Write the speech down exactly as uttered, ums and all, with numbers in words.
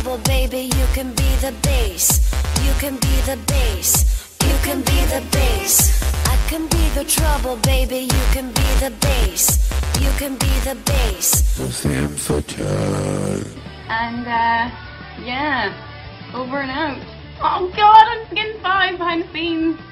trouble, baby, you can be the bass. You can be the bass. You can be the bass. I can be the trouble, baby, you can be the bass. You can be the bass. And uh, yeah, over and out. Oh god, I'm getting five behind the scenes.